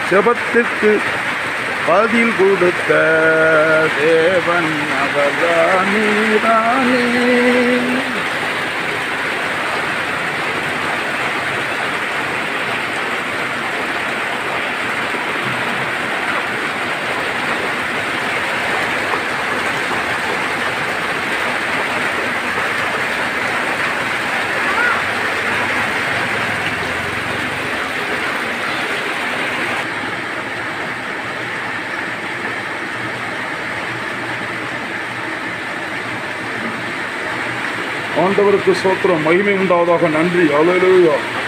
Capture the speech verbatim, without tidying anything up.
ஜெபத்திற்கு பதில் கொடுத்த தேவன் அவர்தானே தானே. ஆண்டவருக்கு ஸ்தோத்திரம், மகிமை உண்டாவதாக. நன்றி. அல்லேலூயா.